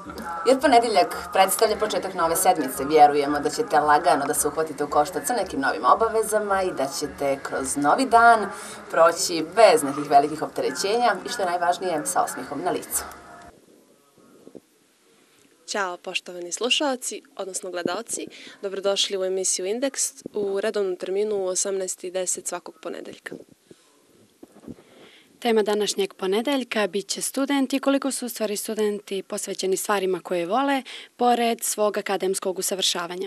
Jer ponedeljak predstavlja početak nove sedmice. Vjerujemo da ćete lagano da se uhvatite u koštac sa nekim novim obavezama i da ćete kroz novi dan proći bez nekih velikih opterećenja i što je najvažnije sa osmihom na licu. Ćao poštovani slušalci, odnosno gledalci. Dobrodošli u emisiju Indeks u redovnom terminu u 18:10 svakog ponedeljka. Tema današnjeg ponedeljka bit će studenti, koliko su u stvari studenti posvećeni stvarima koje vole, pored svog akademskog usavršavanja.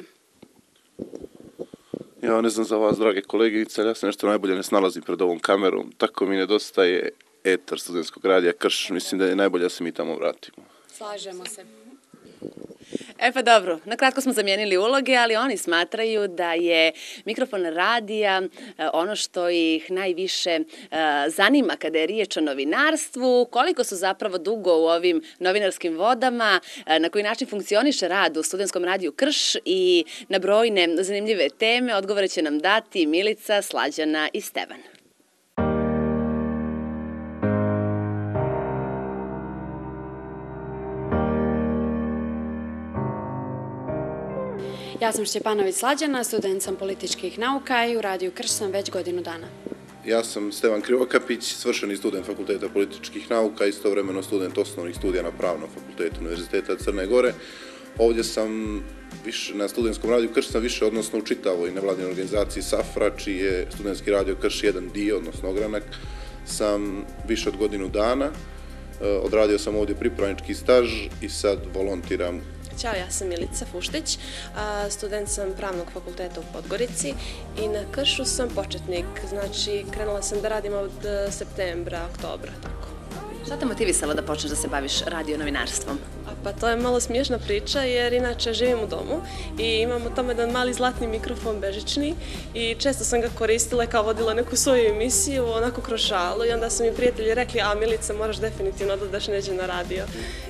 Ja ne znam za vas, drage kolegice, ali ja se nešto najbolje ne snalazim pred ovom kamerom. Tako mi nedostaje etar studentskog radija Krš. Mislim da je najbolje da se mi tamo vratimo. Slažemo se. Pa dobro, na kratko smo zamijenili uloge, ali oni smatraju da je mikrofon radija ono što ih najviše zanima kada je riječ o novinarstvu, koliko su zapravo dugo u ovim novinarskim vodama, na koji način funkcioniše rad u studentskom radiju Krš i na brojne zanimljive teme odgovore će nam dati Milica, Slađana i Stevan. Ja sam Šćepanović Slađana, student sam političkih nauka i u radiju Krš sam već godinu dana. Ja sam Stevan Krivokapić, svršeni student Fakulteta političkih nauka, istovremeno student osnovnih studija na Pravnom fakultetu Univerziteta Crne Gore. Ovdje sam na studentskom radiju Krš sam više, odnosno u čitavoj nevladinoj organizaciji SAFRA, čiji je studentski radio Krš jedan dio, odnosno ogranak, sam više od godinu dana. Odradio sam ovdje pripravnički staž i sad volontiram. Ćao, ja sam Milica Fuštić, student sam Pravnog fakulteta u Podgorici i na Kršu sam početnik, znači krenula sam da radim od septembra, oktobra, tako. Šta te motivisalo da počneš da se baviš radio novinarstvom? Pa to je malo smiješna priča jer inače živim u domu i imam u tome jedan mali zlatni mikrofon bežični i često sam ga koristila kao vodila neku svoju emisiju, onako kroz šalu i onda su mi prijatelji rekli, a Milica moraš definitivno da daš neđe na radio.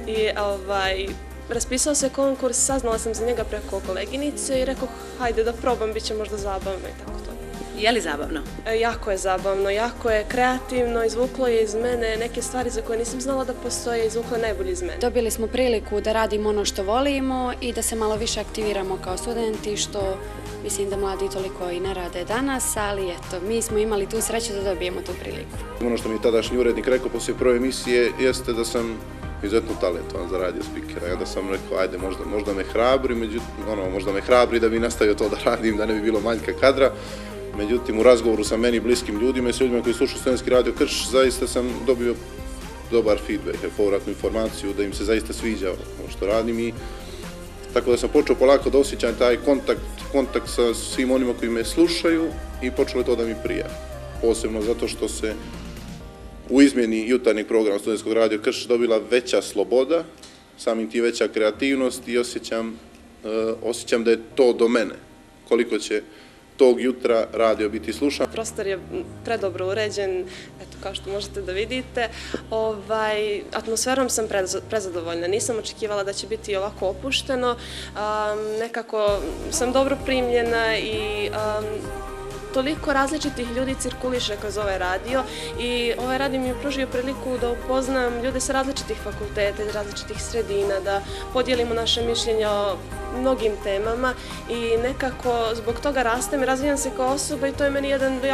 I raspisao se konkurs, saznala sam za njega preko koleginice i rekao, hajde da probam, bit će možda zabavno i tako to. Je li zabavno? Jako je zabavno, jako je kreativno, izvuklo je iz mene neke stvari za koje nisam znala da postoje, izvuklo je najbolje iz mene. Dobili smo priliku da radimo ono što volimo i da se malo više aktiviramo kao studenti, što mislim da mladi toliko i ne rade danas, ali eto, mi smo imali tu sreću da dobijemo tu priliku. Ono što mi je tadašnji urednik rekao poslije prve emisije jeste da sam izuzetno talentovan za radio spikera. I onda sam rekao, ajde, možda me hrabri, možda me hrabri da bi nastavio to da radim, da ne bi bilo manjka kadra. Međutim, u razgovoru sa meni bliskim ljudima i s ljudima koji slušaju studentski radio Krš, zaista sam dobio dobar feedback, povratnu informaciju da im se zaista sviđa ono što radim i tako da sam počeo polako da osjećam taj kontakt sa svim onima koji me slušaju i počelo je to da mi prija. Posebno zato što se u izmjeni jutarnjeg programa studentskog radio Krš dobila veća sloboda, samim tim veća kreativnost i osjećam da je to do mene. Koliko će tog jutra radio biti slušan. Prostor je predobro uređen, eto kao što možete da vidite. Atmosferom sam prezadovoljna, nisam očekivala da će biti ovako opušteno. Nekako sam dobro primljena i toliko različitih ljudi cirkuliše kroz ovaj radio i ovaj radio mi je pružio priliku da upoznam ljude sa različitih fakulteta i različitih sredina, da podijelimo naše mišljenja o mnogim temama i nekako zbog toga rastem i razvijam se kao osoba i to je meni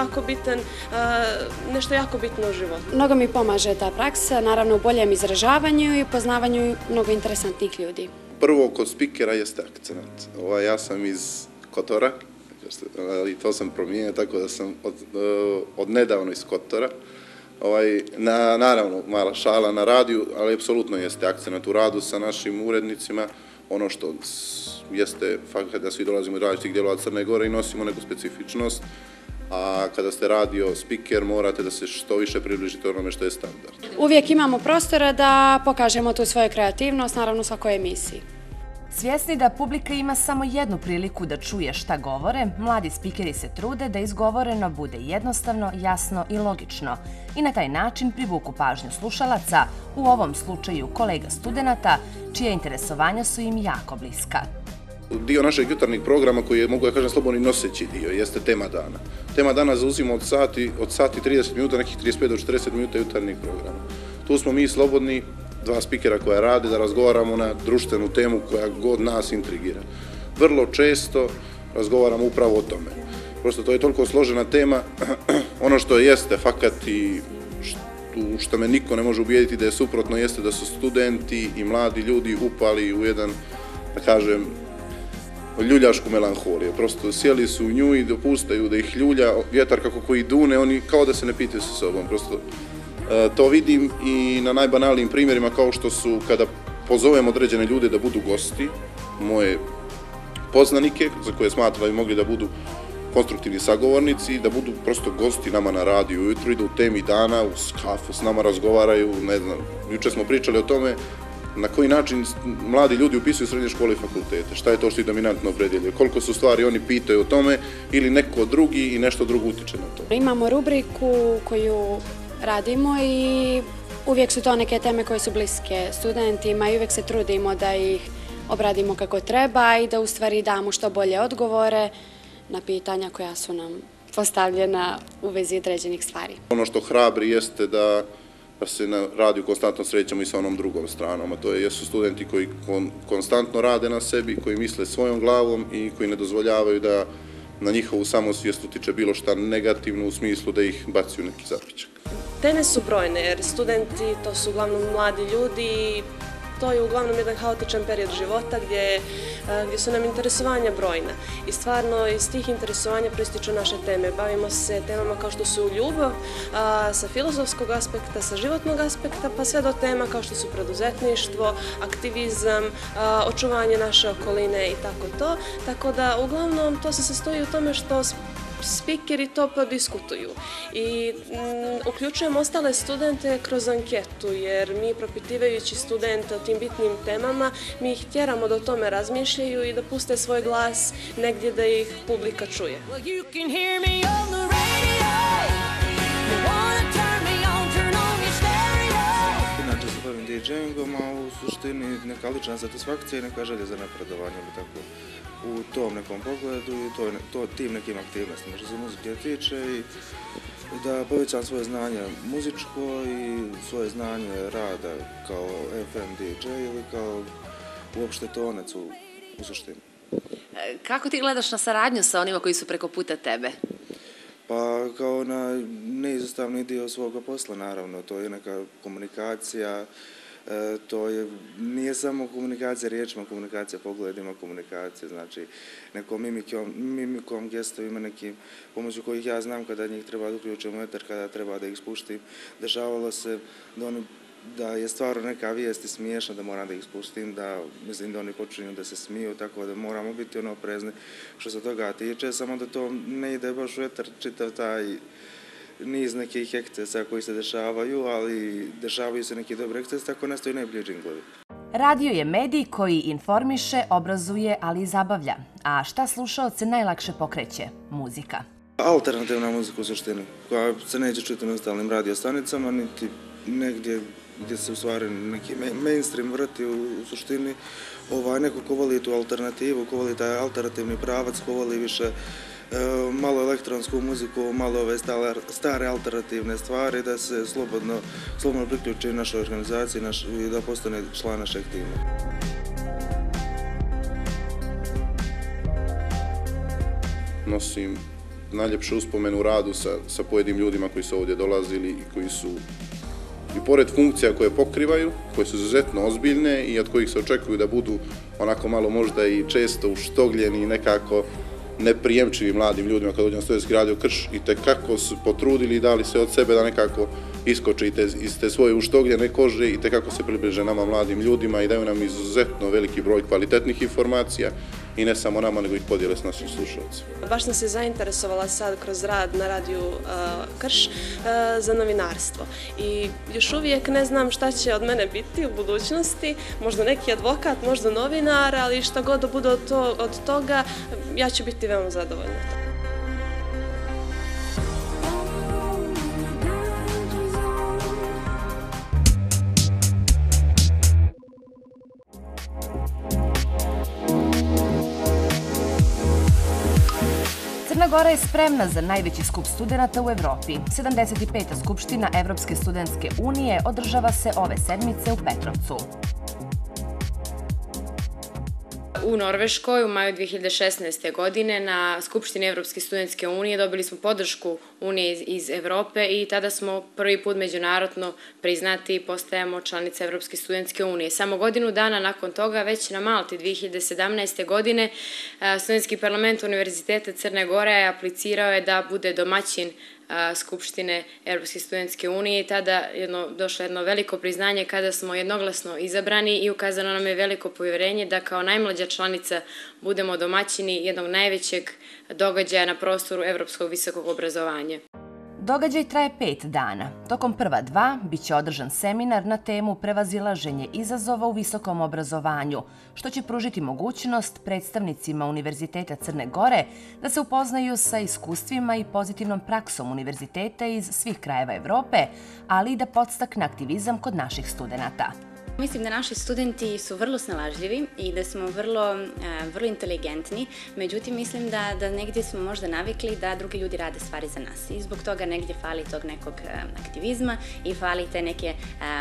nešto jako bitno u životu. Mnogo mi pomaže ta praksa, naravno u boljem izražavanju i poznavanju mnogo interesantnih ljudi. Prvo kod spikera jeste akcent. Ja sam iz Kotora, ali to sam promijenio tako da sam od nedavno iz Kotora. Naravno, mala šala na radiju, ali apsolutno jeste akcent u radu sa našim urednicima. Ono što jeste fakat da svi dolazimo iz različitih dijelova Crne Gore i nosimo neku specifičnost, a kada ste radio spiker morate da se što više približite onome što je standard. Uvijek imamo prostora da pokažemo tu svoju kreativnost, naravno u svakoj emisiji. Svjesni da publika ima samo jednu priliku da čuje šta govore, mladi spikeri se trude da izgovoreno bude jednostavno, jasno i logično i na taj način privuku pažnju slušalaca, u ovom slučaju kolega studenata, čije interesovanja su im jako bliska. Dio našeg jutarnjeg programa koji je, mogu da kažem, slobodni noseći dio, jeste tema dana. Tema dana zauzima od sati 30 minuta, nekih 35 do 40 minuta jutarnjeg programa. Tu smo mi slobodni dva spikera koja rade, da razgovaramo na društvenu temu koja god nas intrigira. Vrlo često razgovaramo upravo o tome. Prosto to je toliko složena tema, ono što jeste fakat i što me niko ne može ubijediti da je suprotno, jeste da su studenti i mladi ljudi upali u jedan, da kažem, ljuljašku melanholiju. Prosto sjeli su u nju i dopustaju da ih ljulja vjetar kako koji dune, oni kao da se ne pitaju sa sobom. Prosto to vidim i na najbanalnijim primjerima, kao što su kada pozovem određene ljude da budu gosti, moje poznanike za koje smatram da bi mogli da budu konstruktivni sagovornici, da budu prosto gosti nama na radiju ujutru, idu u temi dana, uz kafu s nama razgovaraju, ne znam, juče smo pričali o tome na koji način mladi ljudi upisuju srednje škole i fakultete, šta je to što ih dominantno opredjeljuje, koliko su stvari oni pitaju o tome ili neko drugi i nešto drugo utiče na to. Imamo rubriku koju radimo i uvijek su to neke teme koje su bliske studentima i uvijek se trudimo da ih obradimo kako treba i da u stvari damo što bolje odgovore na pitanja koja su nam postavljena u vezi određenih stvari. Ono što hrabri jeste da se na radiju konstantno srećemo i sa onom drugom stranom, a to jesu studenti koji konstantno rade na sebi, koji misle svojom glavom i koji ne dozvoljavaju da na njihovu samosvijest utiče bilo šta negativno u smislu da ih baci u neki zapičak. Teme su brojne jer studenti to su uglavnom mladi ljudi i to je uglavnom jedan haotičan period života gdje su nam interesovanja brojna. I stvarno iz tih interesovanja proističu naše teme. Bavimo se temama kao što su ljubav, sa filozofskog aspekta, sa životnog aspekta, pa sve do tema kao što su preduzetništvo, aktivizam, očuvanje naše okoline i tako to. Tako da uglavnom to se sastoji u tome što spikeri to podiskutuju i uključujemo ostale studente kroz anketu jer mi propitivajući studente o tim bitnim temama mi ih tjeramo da o tome razmišljaju i da puste svoj glas negdje da ih publika čuje. Inače se bavim DJingom, a u suštini neka lična satisfakcija i neka želja za napredovanje tako u tom nekom pogledu i tim nekim aktivnostima što se muzike tiče i da povećam svoje znanje muzičko i svoje znanje rada kao FM DJ ili kao uopšte tonac u suštini. Kako ti gledaš na saradnju sa onima koji su preko puta tebe? Pa kao na neizostavni dio svoga posla, naravno, to je neka komunikacija, nije samo komunikacija riječima, komunikacija pogledima, komunikacija, znači nekom mimikom, gestovima, nekim pomoću kojih ja znam kada njih treba da uključim u eter, kada treba da ih spuštim. Dešavalo se da je stvarno neka vijest smiješna, da moram da ih spustim, da mislim da oni počinju da se smiju, tako da moramo biti oprezni što se toga tiče, samo da to ne ide baš u eter čitav taj niz nekih ekscesa koji se dešavaju, ali dešavaju se neki dobri ekscesi, tako nastaju najbolji džinglovi. Radio je medij koji informiše, obrazuje, ali i zabavlja. A šta slušaoce najlakše pokreće? Muzika. Alternativna muzika u suštini, koja se neće čuti na ostalim radiostanicama, niti negdje gdje se u stvari neki mainstream vrti u suštini. Neko ko voli tu alternativu, ko voli taj alternativni pravac, ko voli više malo elektronsku muziku, malo ove stare alternativne stvari, da se slobodno priključi našoj organizaciji i da postane član našeg tima. Nosim najljepšu uspomenu u radu sa pojedinim ljudima koji su ovdje dolazili i koji su i pored funkcija koje pokrivaju, koje su izuzetno ozbiljne i od kojih se očekuju da budu onako malo možda i često uštogljeni i nekako neprijemčivi mladim ljudima kad dođu na Studentski radio Krš i tekako su potrudili i dali sve od sebe da nekako iskoče iz te svoje uštogljene kože i tekako se približe nama mladim ljudima i daju nam izuzetno veliki broj kvalitetnih informacija i ne samo nama, nego ih podijele s našim slušalcima. Baš sam se zainteresovala sad kroz rad na radiju Krš za novinarstvo i još uvijek ne znam šta će od mene biti u budućnosti, možda neki advokat, možda novinar, ali šta god da bude od toga, ja ću biti veoma zadovoljna. Crna Gora je spremna za najveći skup studenata u Evropi. 75. skupština Evropske studentske unije održava se ove sedmice u Petrovcu. U Norveškoj u maju 2016. godine na Skupštini Evropske studentske unije dobili smo podršku Unije iz Evrope i tada smo prvi put međunarodno priznati i postajemo članice Evropske studentske unije. Samo godinu dana nakon toga, već na Malti 2017. godine, Studentski parlament Univerziteta Crne Gore je aplicirao je da bude domaćin Skupštine Evropske studentske unije i tada došlo jedno veliko priznanje kada smo jednoglasno izabrani i ukazano nam je veliko povjerenje da kao najmlađa članica budemo domaćini jednog najvećeg događaja na prostoru evropskog visokog obrazovanja. Događaj traje 5 dana. Tokom prva 2 biće održan seminar na temu prevazilaženje izazova u visokom obrazovanju, što će pružiti mogućnost predstavnicima Univerziteta Crne Gore da se upoznaju sa iskustvima i pozitivnom praksom univerziteta iz svih krajeva Evrope, ali i da podstakne aktivizam kod naših studenata. Mislim da naši studenti su vrlo snalažljivi i da smo vrlo inteligentni, međutim mislim da negdje smo možda navikli da drugi ljudi rade stvari za nas i zbog toga negdje fali tog nekog aktivizma i fali te neke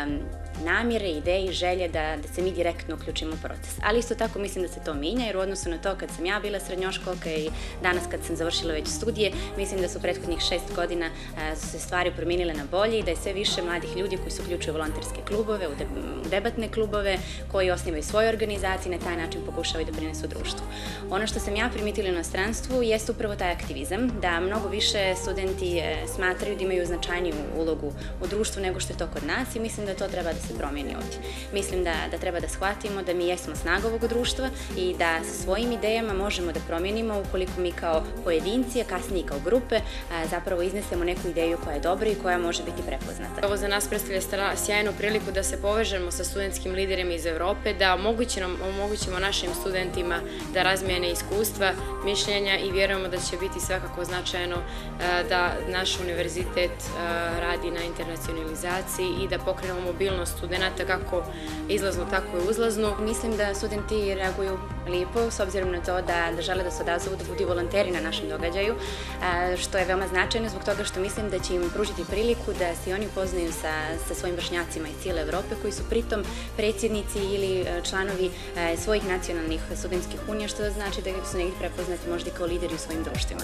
namjere, ideje i želje da se mi direktno uključimo u proces. Ali isto tako mislim da se to mijenja jer u odnosu na to kad sam ja bila srednjoškolka i danas kad sam završila već studije, mislim da su prethodnih 6 godina su se stvari promijenile na bolje i da je sve više mladih ljudi koji se uključuju u volonterske klubove, u debatne klubove, koji osnivaju svoje organizacije i na taj način pokušavaju da prinesu društvu. Ono što sam ja primetila u inostranstvu jeste upravo taj aktivizam, da mnogo više studenti smatraju da imaju značajniju ulogu u društvu nego što je to kod nas i mislim da to treba da se promijeni ovdje. Mislim da treba da shvatimo da mi jesmo snaga ovog društva i da sa svojim idejama možemo da promijenimo ukoliko mi kao pojedinci, a kasnije kao grupe, zapravo iznesemo neku ideju koja je dobra i koja može biti prepoznata. Ovo za nas predstavlja sjajnu priliku da se povežemo sa studentskim liderima iz Evrope, da omogućimo našim studentima da razmijene iskustva, mišljenja i vjerujemo da će biti svakako značajno da naš univerzitet radi na internacionalizaciji i da pokrenemo mobilnost studenata kako izlaznu, tako i uzlaznu. Mislim da studenti reaguju lijepo s obzirom na to da žele da se odazovu, da budu volonteri na našem događaju, što je veoma značajno zbog toga što mislim da će im pružiti priliku da se oni upoznaju sa svojim vršnjacima iz cijele Evrope koji su pritom predsjednici ili članovi svojih nacionalnih studentskih unija, što znači da su negdje prepoznati možda kao lideri u svojim društvima.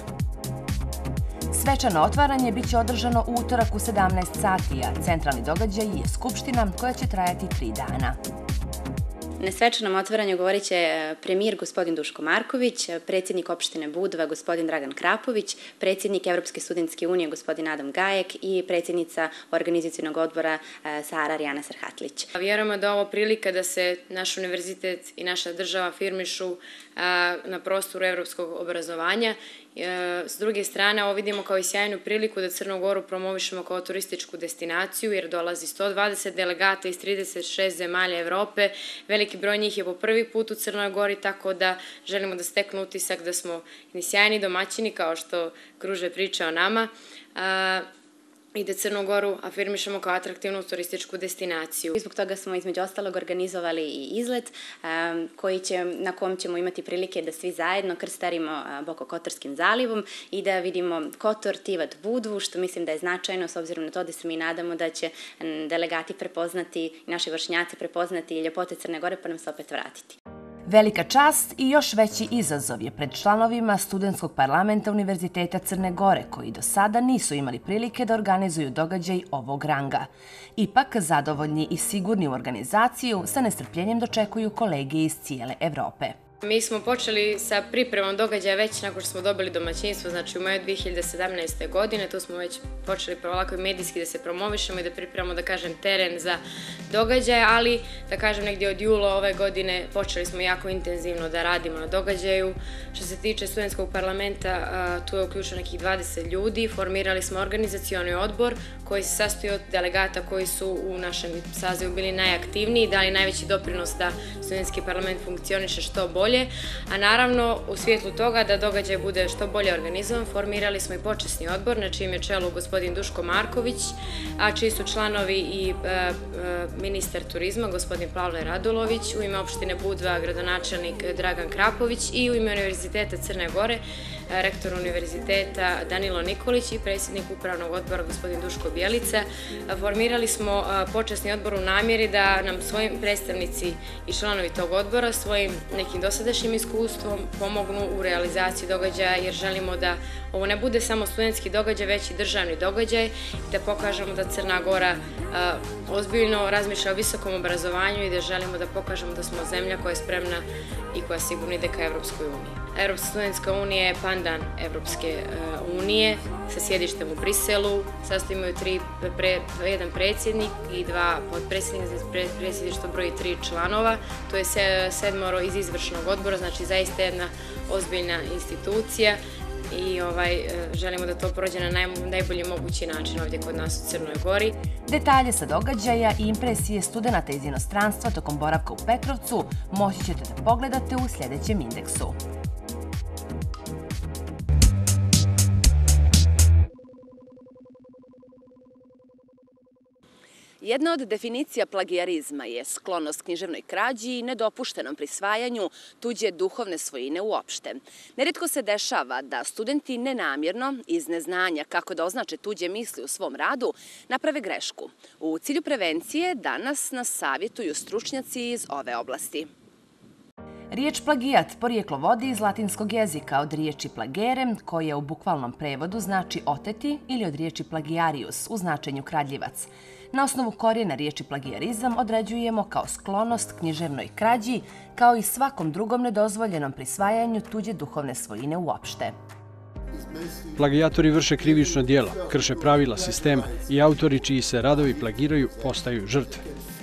Svečano otvaranje biće održano u utorak u 17 sati, a centralni događaj je skupština koja će trajati 3 dana. Na svečanom otvaranju govorit će premijer gospodin Duško Marković, predsjednik opštine Budva gospodin Dragan Krapović, predsjednik Evropske studentske unije gospodin Adam Gajek i predsjednica organizacionog odbora Sara Rijana Sarhatlić. Vjerujemo da je ovo prilika da se naš univerzitet i naša država afirmišu na prostoru evropskog obrazovanja. S druge strane, ovo vidimo kao i sjajnu priliku da Crnu Goru promovišemo kao turističku destinaciju, jer dolazi 120 delegata iz 36 zemalja Evrope. Veliki broj njih je po prvi put u Crnoj Gori, tako da želimo da steknu utisak da smo sjajni domaćini, kao što kruže priče o nama, i da Crnu Goru afirmišemo kao atraktivnu turističku destinaciju. Zbog toga smo između ostalog organizovali i izlet na kom ćemo imati prilike da svi zajedno krstarimo Bokokotorskim zalivom i da vidimo Kotor, Tivat, Budvu, što mislim da je značajno s obzirom na to da se mi nadamo da će delegati prepoznati i naši vršnjaci prepoznati ljepote Crne Gore pa nam se opet vratiti. Velika čast i još veći izazov je pred članovima Studentskog parlamenta Univerziteta Crne Gore, koji do sada nisu imali prilike da organizuju događaj ovog ranga. Ipak, zadovoljni i sigurni u organizaciju, sa nestrpljenjem dočekuju kolege iz cijele Evrope. Mi smo počeli sa pripremom događaja već nakon što smo dobili domaćinstvo, znači u maju 2017. godine, tu smo već počeli ovako i medijski da se promovišemo i da pripremamo, da kažem, teren za događaje, ali, da kažem, negdje od jula ove godine počeli smo jako intenzivno da radimo na događaju. Što se tiče studentskog parlamenta, tu je uključeno nekih 20 ljudi, formirali smo organizacioni odbor koji se sastoji od delegata koji su u našem sazivu bili najaktivniji, dali najveći doprinos da studentski parlament funkcioniše što bolje. bolje, a naravno u svjetlu toga da događaj bude što bolje organizovan, formirali smo i počasni odbor na čijem je čelu gospodin Duško Marković, a čiji su članovi i ministar turizma gospodin Pavle Radulović, u ime opštine Budva gradonačelnik Dragan Krapović i u ime Univerziteta Crne Gore rektor univerziteta Danilo Nikolić i predsjednik upravnog odbora gospodin Duško Bjelica. Formirali smo počasni odbor u namjeri da nam svojim predstavnici i članovi tog odbora svojim nekim dosadašnjim iskustvom pomognu u realizaciji događaja, jer želimo da ovo ne bude samo studentski događaj, već i državni događaj, da pokažemo da Crna Gora ozbiljno razmišlja o visokom obrazovanju i da želimo da pokažemo da smo zemlja koja je spremna i koja sigurno ide ka Evropskoj uniji. Evropska studentska unija je pandan Evropske unije sa sjedištem u Briselu. Sastoji imaju jedan predsjednik i dva potpredsjednika, predsjedništvo broji 3 članova. To je 7 iz izvršnog odbora, znači zaista jedna ozbiljna institucija i želimo da to prođe na najbolji mogući način ovdje kod nas u Crnoj Gori. Detalje sa događaja i impresije studenta iz inostranstva tokom boravka u Petrovcu moći ćete da pogledate u sljedećem indeksu. Jedna od definicija plagijarizma je sklonost književnoj krađi i nedopuštenom prisvajanju tuđe duhovne svojine uopšte. Neretko se dešava da studenti nenamjerno, iz neznanja kako da označe tuđe misli u svom radu, naprave grešku. U cilju prevencije danas nas savjetuju stručnjaci iz ove oblasti. Riječ plagijat porijeklo vodi iz latinskog jezika od riječi plagere, koja u bukvalnom prevodu znači oteti, ili od riječi plagiarius u značenju kradljivac. Na osnovu korijena riječi plagijarizam određujemo kao sklonost književnoj krađi, kao i svakom drugom nedozvoljenom prisvajanju tuđe duhovne svojine uopšte. Plagijatori vrše krivično djelo, krše pravila sistema i autori čiji se radovi plagiraju postaju žrtve.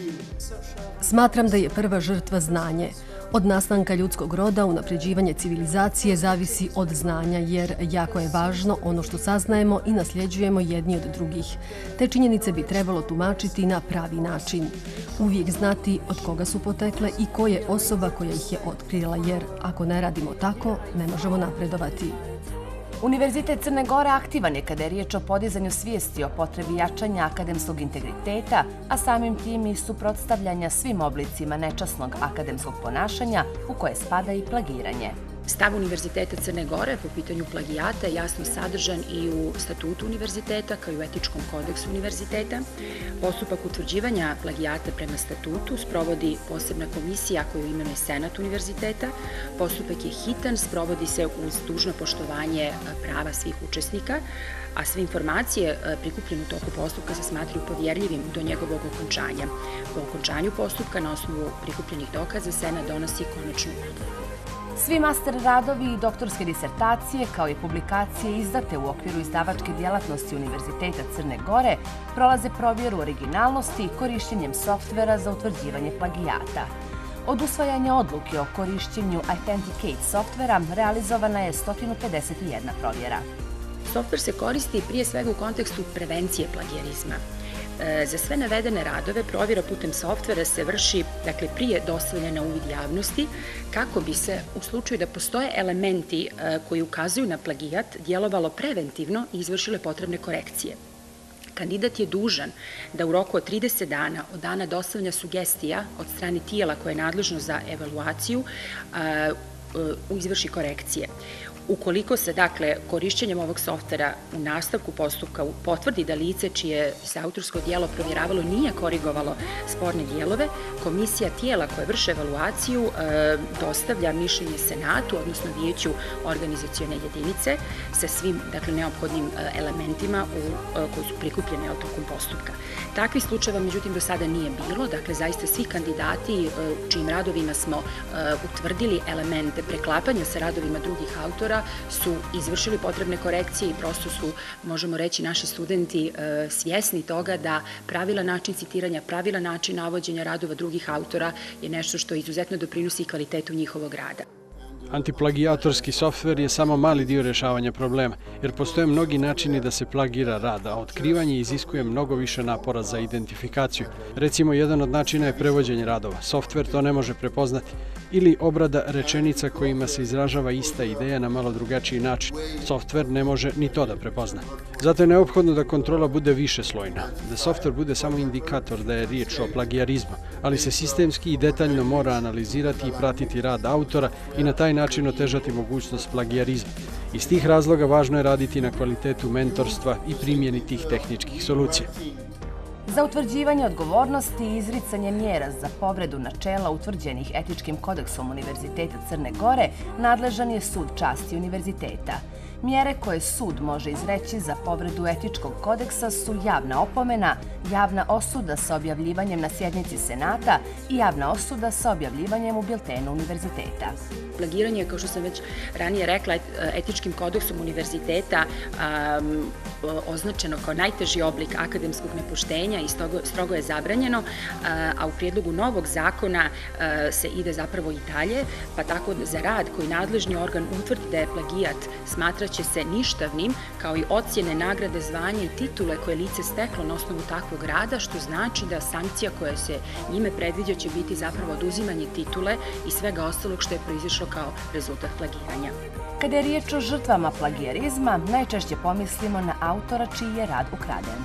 Smatram da je prva žrtva znanje. Od nastanka ljudskog roda unapređivanje civilizacije zavisi od znanja, jer jako je važno ono što saznajemo i nasljeđujemo jedni od drugih. Te činjenice bi trebalo tumačiti na pravi način. Uvijek znati od koga su potekle i ko je osoba koja ih je otkrila, jer ako ne radimo tako, ne možemo napredovati. Univerzitet Crne Gore aktivan je kada je riječ o podizanju svijesti o potrebi jačanja akademskog integriteta, a samim tim i suprotstavljanja svim oblicima nečasnog akademskog ponašanja u koje spada i plagiranje. Stav Univerziteta Crne Gore po pitanju plagijata je jasno sadržan i u statutu univerziteta kao i u etičkom kodeksu univerziteta. Postupak utvrđivanja plagijata prema statutu sprovodi posebna komisija koju imenuje Senat univerziteta. Postupak je hitan, sprovodi se uz dužno poštovanje prava svih učesnika, a sve informacije prikupljene u toku postupka se smatraju povjerljivim do njegovog okončanja. Po okončanju postupka na osnovu prikupljenih dokaza Senat donosi konačnu odluku. Svi master radovi i doktorske disertacije, kao i publikacije izdate u okviru izdavačke djelatnosti Univerziteta Crne Gore, prolaze provjeru originalnosti korišćenjem softvera za utvrđivanje plagijata. Od usvajanja odluke o korišćenju Authenticate softvera realizovana je 151 provjera. Softver se koristi prije svega u kontekstu prevencije plagijarizma. Za sve navedene radove provjera putem softvera se vrši prije dostavljanja na uvid javnosti kako bi se u slučaju da postoje elementi koji ukazuju na plagijat djelovalo preventivno i izvršile potrebne korekcije. Kandidat je dužan da u roku od 30 dana od dana dostavljanja sugestija od strane tijela koje je nadležno za evaluaciju izvrši korekcije. Ukoliko se, korišćenjem ovog softvera u nastavku postupka potvrdi da lice čije se autorsko djelo provjeravalo nije korigovalo sporne dijelove, komisija tijela koje vrše evaluaciju dostavlja mišljenje Senatu, odnosno vijeću organizacione jedinice sa svim neophodnim elementima koji su prikupljeni tokom postupka. Takvih slučajeva, međutim, do sada nije bilo. Zaista svi kandidati čijim radovima smo utvrdili elemente preklapanja sa radovima drugih autora su izvršili potrebne korekcije i prosto su, možemo reći, naši studenti svjesni toga da pravilan način citiranja, pravilan način navođenja radova drugih autora je nešto što izuzetno doprinosi i kvalitetu njihovog rada. Antiplagijatorski softver je samo mali dio rješavanja problema, jer postoje mnogi načini da se plagira rad, a otkrivanje iziskuje mnogo više napora za identifikaciju. Recimo, jedan od načina je prevođenje radova. Softver to ne može prepoznati. Ili obrada rečenica kojima se izražava ista ideja na malo drugačiji način. Softver ne može ni to da prepozna. Zato je neophodno da kontrola bude višeslojna, da softver bude samo indikator da je riječ o plagijarizmu, ali se sistemski i detaljno mora analizirati i pratiti rad autora i na taj način otežati mogućnost plagijarizma. Iz tih razloga važno je raditi na kvalitetu mentorstva i primjeni tih tehničkih solucija. Za utvrđivanje odgovornosti i izricanje mjera za povredu načela utvrđenih etičkim kodeksom Univerziteta Crne Gore nadležan je Sud časti univerziteta. Mjere koje sud može izreći za povredu etičkog kodeksa su javna opomena, javna osuda sa objavljivanjem na sjednici Senata i javna osuda sa objavljivanjem u biltenu univerziteta. Plagiranje, kao što sam već ranije rekla, etičkim kodeksom univerziteta označeno kao najteži oblik akademskog nepoštenja i strogo je zabranjeno, a u prijedlogu novog zakona se ide zapravo i dalje, pa tako za rad koji nadležni organ utvrdi da je plagijat smatraće se ništavnim, kao i ocjene, nagrade, zvanja i titule koje lice steklo na osnovu takvog rada, što znači da sankcija koja se njime predviđa će biti zapravo oduzimanje titule i svega ostalog što je proizišlo kao rezultat plagiranja. Kada je riječ o žrtvama plagijarizma, najčešće pomislimo na autora čiji je rad ukraden.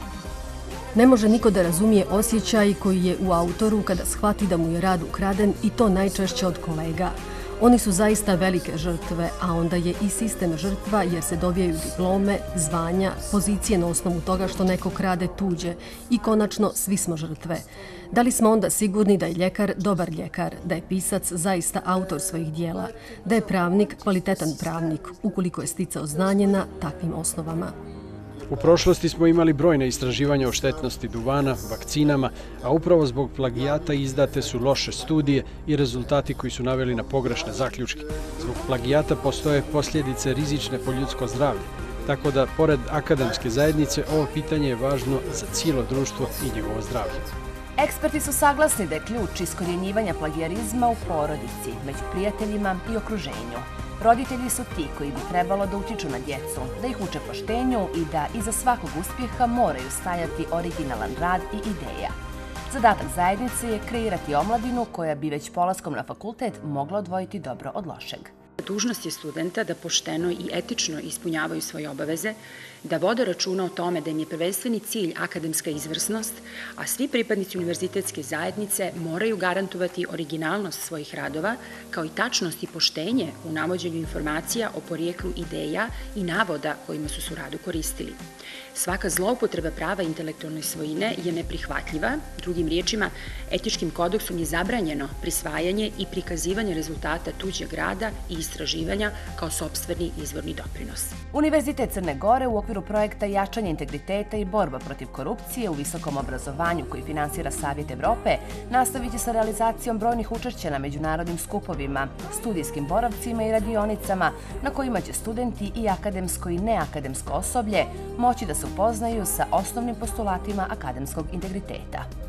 Ne može niko da razumije osjećaj koji je u autoru kada shvati da mu je rad ukraden, i to najčešće od kolega. Oni su zaista velike žrtve, a onda je i sistem žrtva jer se dobijaju diplome, zvanja, pozicije na osnovu toga što neko krade tuđe i konačno svi smo žrtve. Da li smo onda sigurni da je ljekar dobar ljekar, da je pisac zaista autor svojih dijela, da je pravnik kvalitetan pravnik ukoliko je sticao znanje na takvim osnovama? U prošlosti smo imali brojne istraživanja o štetnosti duvana, vakcinama, a upravo zbog plagijata izdate su loše studije i rezultati koji su naveli na pogrešne zaključke. Zbog plagijata postoje posljedice rizične po ljudsko zdravlje, tako da, pored akademske zajednice, ovo pitanje je važno za cijelo društvo i njegovo zdravlje. Eksperti su saglasni da je ključ iskorjenjivanja plagijarizma u porodici, među prijateljima i okruženju. Roditelji su ti koji bi trebalo da utiču na djecu, da ih uče poštenju i da iza svakog uspjeha moraju stajati originalan rad i ideja. Zadatak zajednice je kreirati omladinu koja bi već polaskom na fakultet mogla odvojiti dobro od lošeg. Dužnost je studenta da pošteno i etično ispunjavaju svoje obaveze, da vode računa o tome da im je prvenstveni cilj akademska izvrsnost, a svi pripadnici univerzitetske zajednice moraju garantovati originalnost svojih radova, kao i tačnost i poštenje u navođenju informacija o porijeklu ideja i navoda kojima su se u radu koristili. Svaka zloupotreba prava intelektualne svojine je neprihvatljiva, drugim riječima, etičkim kodeksom je zabranjeno prisvajanje i prikazivanje rezultata tuđeg rada i istraživanja kao sopstveni izvorni doprinos. Univerzitet Crne Gore u okviru projekta Jačanje integriteta i borba protiv korupcije u visokom obrazovanju koji finansira Savjet Evrope nastavit će sa realizacijom brojnih učešća na međunarodnim skupovima, studijskim boravcima i radionicama na kojima će studenti i akademsko i neakademsko osoblje moći da se upoznaju sa osnovnim postulatima akademskog integriteta.